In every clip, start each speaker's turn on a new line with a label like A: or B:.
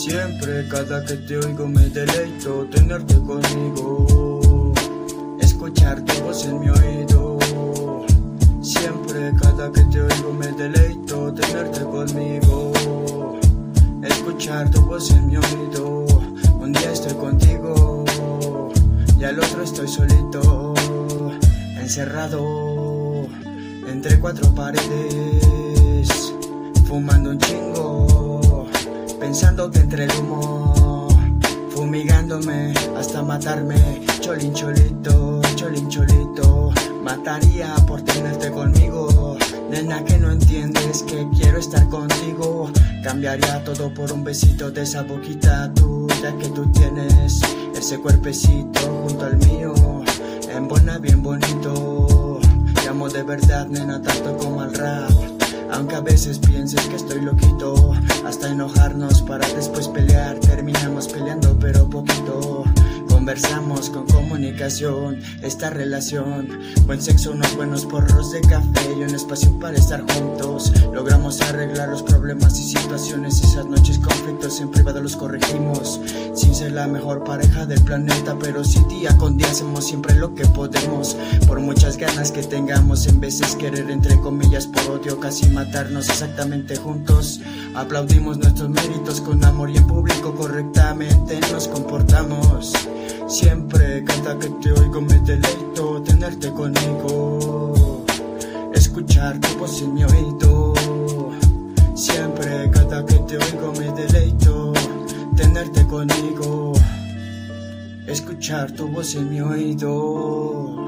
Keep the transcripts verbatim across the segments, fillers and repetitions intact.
A: Siempre, cada que te oigo me deleito tenerte conmigo, escuchar tu voz en mi oído. Siempre, cada que te oigo me deleito tenerte conmigo, escuchar tu voz en mi oído. Un día estoy contigo y al otro estoy solito, encerrado entre cuatro paredes, fumando un chingo, pensando que entre el humo, fumigándome hasta matarme. Cholín cholito, cholín cholito, mataría por tenerte conmigo. Nena, que no entiendes que quiero estar contigo. Cambiaría todo por un besito de esa boquita tuya que tú tienes, ese cuerpecito junto al mío, en buena bien bonito. Te amo de verdad, nena, tanto como al rap. Aunque a veces pienses que estoy loquito, hasta enojarnos para después pelear. Terminamos peleando pero poquito. Conversamos con comunicación, esta relación. Buen sexo, unos buenos porros de café y un espacio para estar juntos. Logramos arreglar los problemas y situaciones. Esas noches conflictos en privado los corregimos. Sin ser la mejor pareja del planeta, pero sí día con día hacemos siempre lo que podemos. Por muchas ganas que tengamos, en veces querer entre comillas por odio, casi matarnos exactamente juntos. Aplaudimos nuestros méritos con amor y en público correctamente nos comportamos. Siempre, cada que te oigo me deleito tenerte conmigo, escuchar tu voz en mi oído. Siempre, cada que te oigo me deleito tenerte conmigo, escuchar tu voz en mi oído.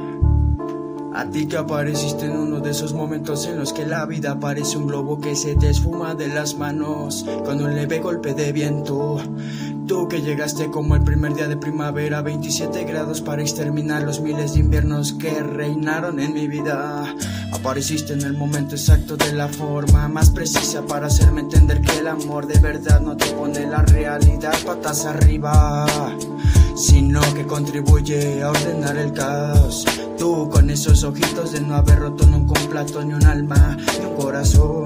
A: A ti que apareciste en uno de esos momentos en los que la vida parece un globo que se te esfuma de las manos con un leve golpe de viento. Tú que llegaste como el primer día de primavera, veintisiete grados para exterminar los miles de inviernos que reinaron en mi vida. Apareciste en el momento exacto, de la forma más precisa para hacerme entender que el amor de verdad no te pone la realidad patas arriba, sino que contribuye a ordenar el caos. Tú con esos ojitos de no haber roto nunca un plato, ni un alma, ni un corazón.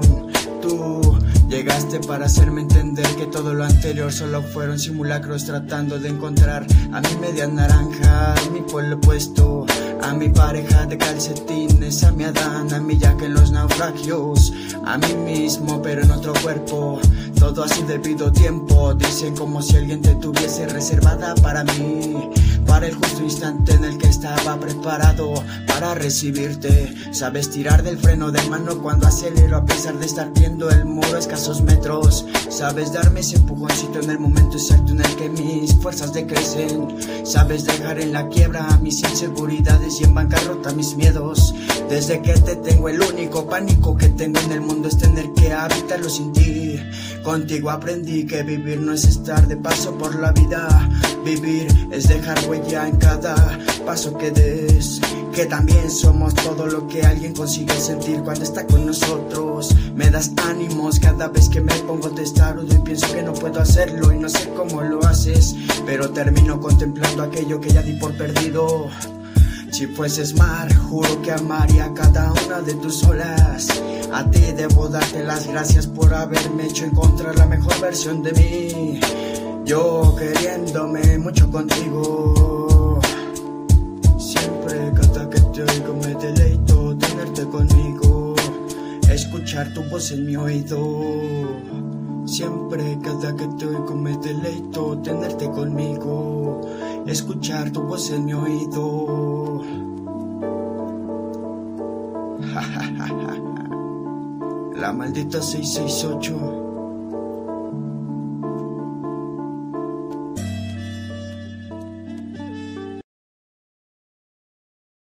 A: Tú llegaste para hacerme entender que todo lo anterior solo fueron simulacros, tratando de encontrar a mi media naranja, a mi pueblo opuesto, a mi pareja de calcetines, a mi Adán, a mi Jack en los naufragios, a mí mismo pero en otro cuerpo. Todo a su debido tiempo, dicen como si alguien te tuviese reservada para mí, para el justo instante en el que estaba preparado para recibirte. Sabes tirar del freno de mano cuando acelero a pesar de estar viendo el muro a escasos metros. Sabes darme ese empujoncito en el momento exacto en el que mis fuerzas decrecen. Sabes dejar en la quiebra mis inseguridades y en bancarrota mis miedos. Desde que te tengo, el único pánico que tengo en el mundo es tener que habitarlo sin ti. Contigo aprendí que vivir no es estar de paso por la vida. Vivir es dejar huella en cada paso que des, que también somos todo lo que alguien consigue sentir cuando está con nosotros. Me das ánimos cada vez que me pongo testarudo y pienso que no puedo hacerlo y no sé cómo lo haces, pero termino contemplando aquello que ya di por perdido. Si fueses mar, juro que amaría cada una de tus olas. A ti debo darte las gracias por haberme hecho encontrar la mejor versión de mí. Yo queriéndome mucho contigo. Siempre, cada que te oigo me deleito tenerte conmigo, escuchar tu voz en mi oído. Siempre, cada que te oigo me deleito tenerte conmigo, escuchar tu voz en mi oído. La maldita seiscientos sesenta y ocho.